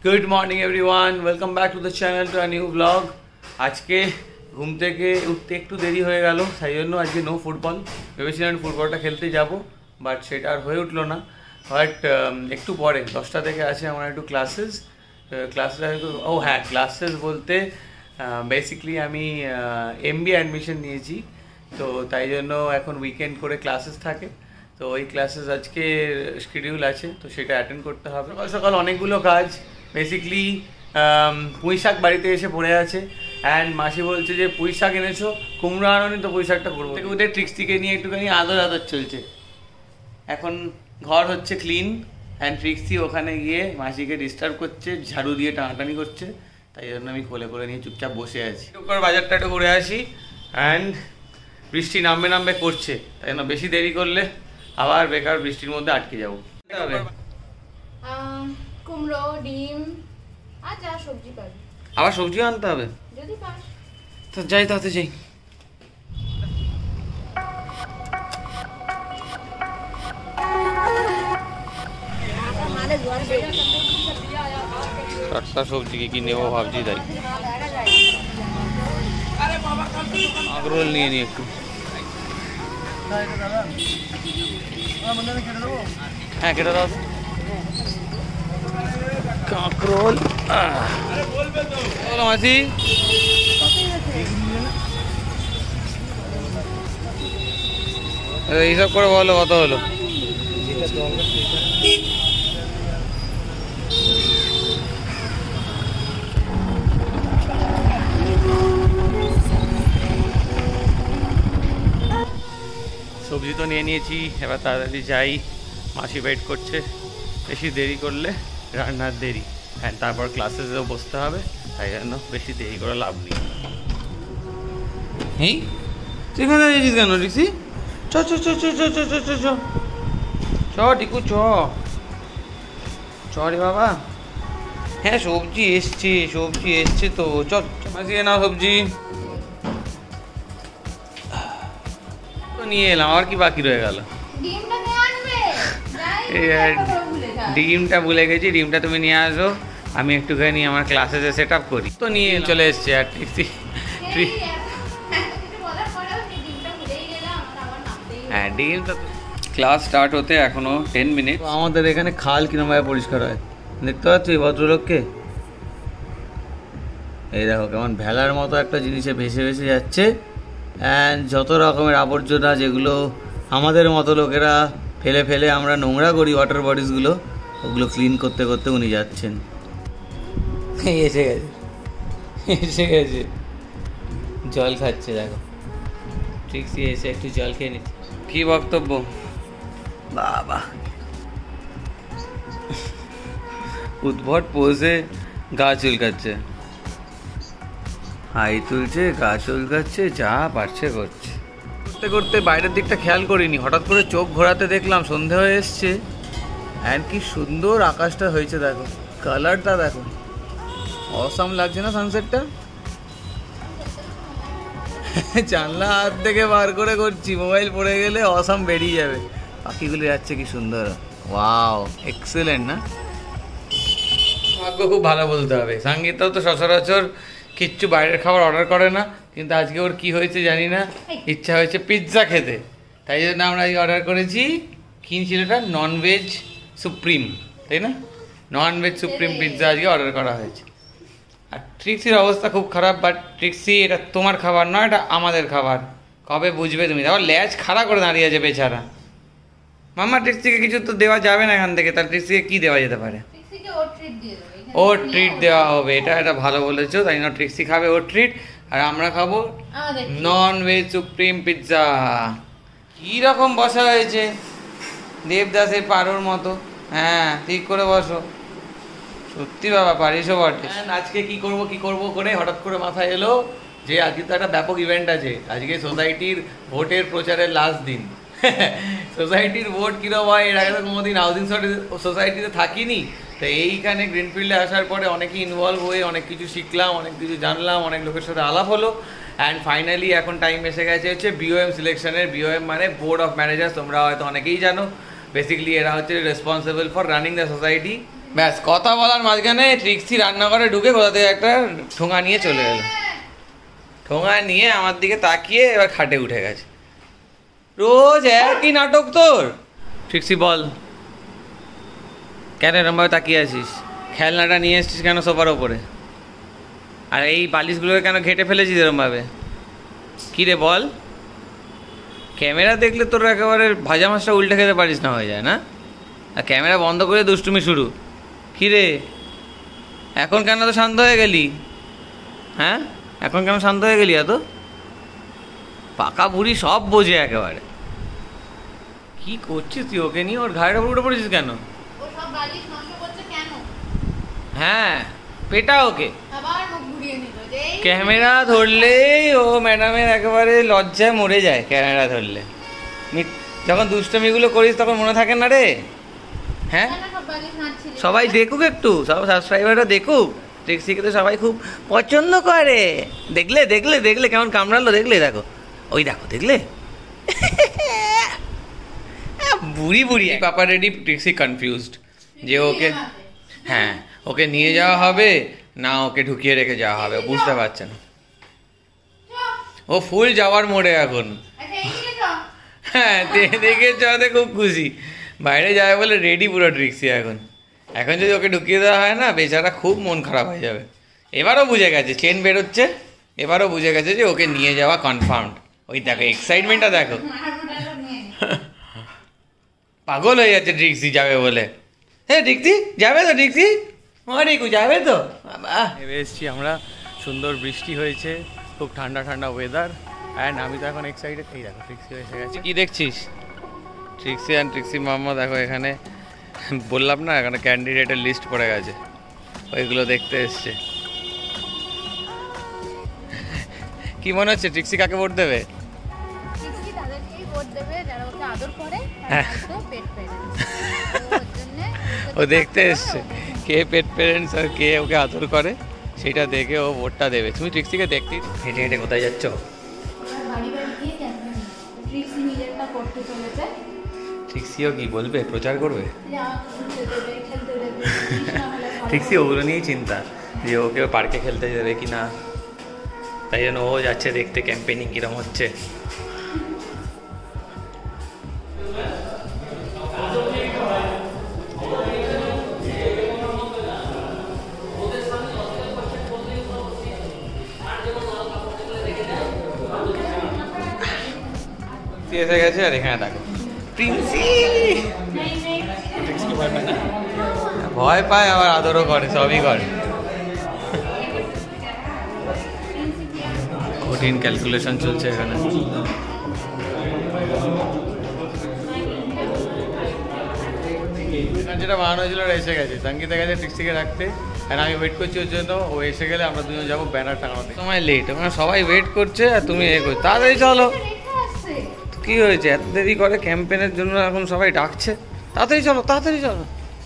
Good morning everyone, welcome back to the channel to a new vlog. आज के घूम থেকে উঠতে একটু দেরি হয়ে গেল, তাই জন্য আজকে নো ফুটবল। ভেবেছিলাম ফুটবলটা খেলতে যাব, বাট সেটা আর হয়ে উঠলো না। বাট একটু পরে 10টা থেকে আছে আমার একটু ক্লাসেস। ও হ্যাঁ, ক্লাসেস বলতে বেসিক্যালি আমি এমবিএ অ্যাডমিশন নিয়েছি, তো তাই জন্য এখন উইকেন্ড করে ক্লাসেস থাকে। তো ওই ক্লাসেস আজকে শিডিউল আছে, তো সেটা অ্যাটেন্ড করতে হবে। সকাল সকাল অনেকগুলো কাজ। বেসিক্যালি পুঁই শাক বাড়িতে এসে পড়ে আছে, অ্যান্ড মাসি বলছে যে পুঁই শাক এনেছো, কুমড়ো আনোনি, তো পুঁই শাকটা করবো। ওদের ট্রিক্সিকে নিয়ে একটুখানি আদর চলছে। এখন ঘর হচ্ছে ক্লিন, অ্যান্ড ট্রিক্সি ওখানে গিয়ে মাসিকে ডিস্টার্ব করছে, ঝাড়ু দিয়ে টানাটানি করছে। তাই জন্য আমি কোলে করে নিয়ে চুপচাপ বসে আছি। একটু বাজারটা একটু ঘুরে আসি, অ্যান্ড বৃষ্টি নামবে করছে, তাই জন্য বেশি দেরি করলে আবার বেকার বৃষ্টির মধ্যে আটকে যাবো। কুমড়ো, ডিম আর যা সবজি পাবি। আবার সবজিও আনতে হবে যদি পাস তো যাই, তাতে যাই। টাটকা সবজি কি নেবো ভাবছি, তাই আগ্রহ নিয়ে নি একটু। হ্যাঁ, কেটে দাও। কাঁকরোল বলো মাসি, এইসব করে বলো কত হলো। সবজি তো নিয়ে নিয়েছি, এবার তাড়াতাড়ি যাই। মাসি ওয়েট করছে, বেশি দেরি করলে রান্নার দেরি, হ্যাঁ তারপর ক্লাসেসেও বসতে হবে, তাই জন্য বেশি দেরি করে লাভ নেই। এই তুই এখানে দাঁড়িয়েছিস কেন রিক্সি? চ চ চ চ চ চ চ চ চ চ টিকু চ চ রে বাবা। হ্যাঁ সবজি এসছে তো, চ মাসি নাও সবজি তো নিয়ে এলাম। আর কি বাকি রয়ে গেল? ডিমটা ভুলে গেছি, ডিমটা তুমি নিয়ে আসো, আমি একটুখানি আমার ক্লাসে সেট আপ করি। তো নিয়ে চলে এসছে। আর হ্যাঁ, ডিম তো ক্লাস স্টার্ট হতে এখনো 10 মিনিট। আমাদের এখানে খাল কিরমভাবে পরিষ্কার হয় দেখতে পাচ্ছ এই ভদ্রলোককে? এই দেখো কেমন ভেলার মতো একটা জিনিসে ভেসে ভেসে যাচ্ছে, অ্যান্ড যত রকমের আবর্জনা যেগুলো আমাদের মতো লোকেরা ফেলে ফেলে আমরা নোংরা করি ওয়াটার বডিসগুলো, ওগুলো ক্লিন করতে করতে উনি যাচ্ছেন। এসে গেছে জল খাচ্ছে, দেখো ট্রিক্সি এসে একটু জল খেয়ে নিচ্ছে। কি বক্তব্য বাবা, উদ্ভট পোজে গা চুলকাচ্ছে, হাই তুলছে, গা চুলকাচ্ছে, যা পারছে করছে। করতে করতে বাইরের দিকটা খেয়াল করিনি, হঠাৎ করে চোখ ঘোরাতে দেখলাম সন্ধে হয়ে এসছে, অ্যান্ড কি সুন্দর আকাশটা হয়েছে, দেখো কালারটা দেখো, অসাম লাগছে না সানসেটটা? জানলা হাত থেকে বার করে করছি, মোবাইল পড়ে গেলে অসাম বেরিয়ে যাবে। পাখিগুলো যাচ্ছে কি সুন্দর, ওয়াও এক্সেলেন্ট না? ভাগ্য খুব ভালো বলতে হবে। সঙ্গীতাও তো সচরাচর কিচ্ছু বাইরের খাবার অর্ডার করে না, কিন্তু আজকে ওর কি হয়েছে জানি না, ইচ্ছা হয়েছে পিৎজা খেতে, তাই জন্য আমরা অর্ডার করেছি। কি ছিল এটা? ননভেজ সুপ্রিম, তাই না? ননভেজ সুপ্রিম পিৎজা আজকে অর্ডার করা হয়েছে। আর ট্রিক্সির অবস্থা খুব খারাপ, বাট ট্রিক্সি এটা তোমার খাবার নয়, এটা আমাদের খাবার, কবে বুঝবে তুমি? আবার ল্যাজ খাড়া করে দাঁড়িয়ে আছে বেচারা। মামা ট্রিক্সিকে কিছু তো দেওয়া যাবে না এখান থেকে, তার ট্রিক্সিকে কি দেওয়া যেতে পারে? ওর ট্রিট দেওয়া হবে, এটা ভালো বলেছো। তাই না, ট্রিক্সি খাবে ওর ট্রিট, আর আমরা খাবো নন ভেজ সুপ্রিম পিৎজা। কি রকম বসা হয়েছে দেবদাসের পারোর মতো। হ্যাঁ ঠিক করে বসো, সত্যি বাবা পারিসও বটে। আজকে কি করব করে হঠাৎ করে মাথায় এলো যে আজকে তো একটা ব্যাপক ইভেন্ট আছে, আজকে সোসাইটির ভোটের প্রচারের লাস্ট দিন। সোসাইটির ভোট কিরকম হয়, এর আগে তো কোনোদিন হাউজিং সোসাইটিতে থাকিনি, তো এইখানে গ্রিনফিল্ডে আসার পরে অনেকেই ইনভলভ হয়ে অনেক কিছু শিখলাম, অনেক কিছু জানলাম, অনেক লোকের সাথে আলাপ হলো, অ্যান্ড ফাইনালি এখন টাইম এসে গেছে হচ্ছে BOM সিলেকশনের। BOM মানে বোর্ড অফ ম্যানেজার্স, তোমরা হয়তো অনেকেই জানো। বেসিক্যালি এরা হচ্ছে responsible for running the society, ব্যাস কথা বলার মাঝখানে ট্রিক্সি রান্নাঘরে ঢুকে কোথা থেকে একটা ঠোঙা নিয়ে চলে এলো। ঠোঙা নিয়ে আমার দিকে তাকিয়ে এবার খাটে উঠে গেছে। রোজ একই নাটক তোর। ট্রিক্সি বল, কেন এরমভাবে তাকিয়ে আছিস? খেলনাটা নিয়ে এসছিস কেন সোফার ওপরে? আর এই বালিশগুলোকে কেন ঘেটে ফেলেছিস এরমভাবে? কী রে বল? ক্যামেরা দেখলে তোর একেবারে ভাজা মাছটা উল্টে খেতে পারিস না হয়ে যায় না? আর ক্যামেরা বন্ধ করে দুষ্টুমি শুরু। কী রে এখন কেন তো শান্ত হয়ে গেলি? হ্যাঁ এখন কেন শান্ত হয়ে গেলি? এত পাকা বুড়ি সব বোঝে একেবারে। কি করছিস তুই ওকে নিয়ে? ওর ঘাড়ের উপর উঠে পড়েছিস কেন? হ্যাঁ পেটা ওকে। ক্যামেরা ধরলেই ও ম্যাডামের একেবারে লজ্জায় মরে যায়। ক্যামেরা ধরলে যখন দুষ্টমিগুলো করিস তখন মনে থাকে না রে? হ্যাঁ সবাই দেখুক, একটু সব সাবস্ক্রাইবাররা দেখুক। ট্রিক্সিকে তো সবাই খুব পছন্দ করে। দেখলে দেখলে দেখলে কেমন কামড়ালো? দেখলে দেখো, ওই দেখো দেখলে বুড়ি বুড়ি পাপা রেডি। ট্রিক্সি কনফিউজড যে ওকে, হ্যাঁ ওকে নিয়ে যাওয়া হবে না ওকে ঢুকিয়ে রেখে যাওয়া হবে, বুঝতে পারছে না। ও ফুল যাওয়ার মোড়ে এখন। হ্যাঁ দেখে যাওয়াতে খুব খুশি, বাইরে যাবে বলে রেডি পুরো ট্রিক্সি এখন। এখন যদি ওকে ঢুকিয়ে দেওয়া হয় না বেচারা খুব মন খারাপ হয়ে যাবে। এবারও বুঝে গেছে, চেন বেরোচ্ছে, এবারও বুঝে গেছে যে ওকে নিয়ে যাওয়া কনফার্মড। ওই দেখো এক্সাইটমেন্টটা দেখো, পাগল হয়ে যাচ্ছে ট্রিক্সি যাবে বলে। হ্যাঁ ট্রিক্সি যাবে তো? ট্রিক্সি রিকু যাবে তো? বাবা ভেবে এসছি আমরা, সুন্দর বৃষ্টি হয়েছে, খুব ঠান্ডা ঠান্ডা ওয়েদার, অ্যান্ড আমি তো এখন এক্সাইটেড। এই দেখো ট্রিক্সি এসে গেছে। কি দেখছিস? ট্রিক্সি অ্যান্ড ট্রিক্সি মাম্মা দেখো এখানে, বললাম না এখানে ক্যান্ডিডেটের লিস্ট পড়ে গেছে, ওইগুলো দেখতে এসছে। কি মনে হচ্ছে ট্রিক্সি কাকে ভোট দেবে? ও দেখতে এসছে কে পেট প্যারেন্টস আর কে ওকে আদর করে, সেটা দেখে ও ভোটটা দেবে। তুমি ট্রিক্সিকে দেখতে হেঁটে হেঁটে কোথায় যাচ্ছ? ট্রিক্সিও কি বলবে? প্রচার করবে? ট্রিক্সি ওগুলো নিয়েই চিন্তা যে ওকে পার্কে খেলতে যাবে কি না, তাই জন্য ও যাচ্ছে দেখতে ক্যাম্পেনিং কিরম হচ্ছে। এসে গেছে আর এখানে দেখো প্রিন্সি। ভয় পায় আবার আদরও করে, সবই করে। কঠিন ক্যালকুলেশন চলছে এখানে। যেটা বানানো হয়েছিল ওরা এসে গেছে, সঙ্গীতা গেছে ট্রিক্সিকে রাখতে, আর আমি ওয়েট করছি ওর জন্য। ও এসে গেলে আমরা দুজন যাবো ব্যানার টাঙাতে। সময় লেট, ওখানে সবাই ওয়েট করছে আর তুমি এ করছো। তাড়াতাড়ি চলো। কি হয়েছে এত দেরি করে? ক্যাম্পেনের জন্য এখন সবাই ডাকছে, তাড়াতাড়ি চলো তাড়াতাড়ি চলো।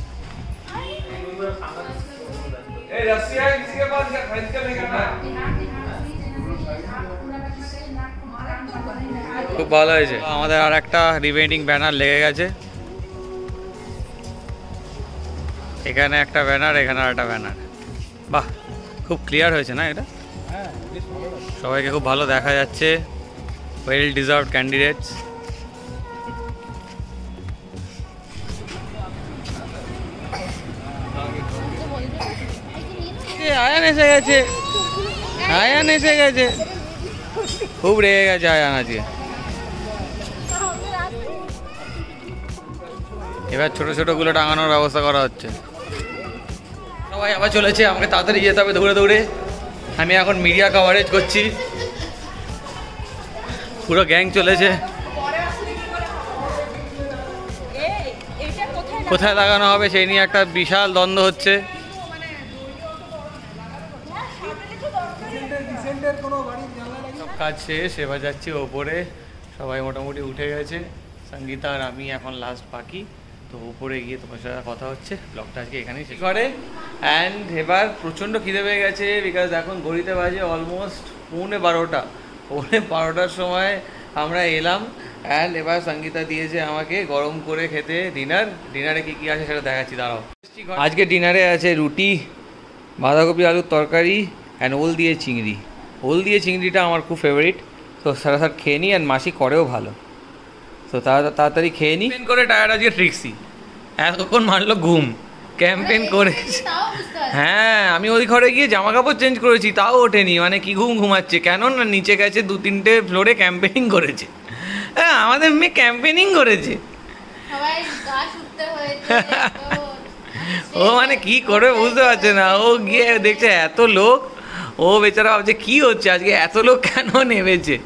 খুব ভালো হয়েছে, আমাদের আর একটা রিভেন্ডিং ব্যানার লেগে গেছে। এখানে একটা ব্যানার, এখানে আর একটা ব্যানার। বাহ খুব ক্লিয়ার হয়েছে না এটা? সবাইকে খুব ভালো দেখা যাচ্ছে। Well deserved candidates. আয়ান এসে গেছে, আয়ান এসে গেছে, খুব রেগে গেছে আয়ান আজকে। এবার ছোট ছোট গুলো টাঙানোর ব্যবস্থা করা হচ্ছে। সবাই আবার চলেছে, আমাকে তাড়াতাড়ি যেতে হবে দৌড়ে দৌড়ে। আমি এখন মিডিয়া কভারেজ করছি, পুরো গ্যাং চলেছে। কোথায় লাগানো হবে সেই নিয়ে একটা বিশাল দ্বন্দ্ব হচ্ছে। সব কাজ শেষ, এবার যাচ্ছি ওপরে। সবাই মোটামুটি উঠে গেছে, সঙ্গীতা আর আমি এখন লাস্ট বাকি। তো উপরে গিয়ে তোমার সাথে কথা হচ্ছে। ব্লগটা আজকে এখানেই শেষ করে। অ্যান্ড এবার প্রচণ্ড খিদে পেয়ে গেছে, বিকজ এখন ঘড়িতে বাজে অলমোস্ট 12:15। 12:15টার সময় আমরা এলাম অ্যান্ড এবার সঙ্গীতা দিয়েছে আমাকে গরম করে খেতে ডিনারে কি কি আছে সেটা দেখাচ্ছি, দাঁড়াও। আজকে ডিনারে আছে রুটি, বাঁধাকপি আলুর তরকারি অ্যান্ড ওল দিয়ে চিংড়ি। ওল দিয়ে চিংড়িটা আমার খুব ফেভারিট, তো সারাসার খেয়ে নিই, অ্যান্ড মাসি করেও ভালো, তো তাড়াতাড়ি খেয়ে নিই। করে টায়ার্ড আজকে ট্রিক্সি এতক্ষণ মারলো ঘুম, ক্যাম্পেন করেছে। হ্যাঁ, আমি ওই ঘরে গিয়ে জামা কাপড় চেঞ্জ করেছি, তাও ওঠেনি, মানে কি ঘুমাচ্ছে কেন না, নিচে গেছে 2-3টে ফ্লোরে ক্যাম্পেনিং করেছে। হ্যাঁ, আমাদের মেয়ে ক্যাম্পেনিং করেছে। ও মানে কি করবে বুঝতে পারছে না, ও গিয়ে দেখছে এত লোক, ও বেচারা ভাবছে কি হচ্ছে আজকে, এত লোক কেন নেমেছে।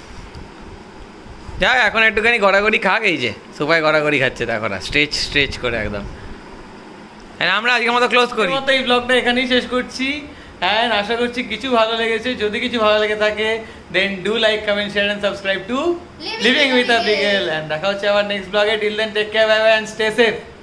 যাক, এখন একটুখানি গড়াগড়ি খাক, এই যে সোফায় গড়াগড়ি খাচ্ছে, দেখো না, স্ট্রেচ করে একদম। হ্যাঁ, আমরা আজকের মতো ক্লোজ করি, মতো এই ব্লগটা এখানেই শেষ করছি। হ্যাঁ, আশা করছি কিছু ভালো লেগেছে। যদি কিছু ভালো লেগে থাকে then do like, comment, share and subscribe to living with a beagle. And দেখা হচ্ছে আবার নেক্সট ব্লগে। Till then take care, bye bye and stay safe.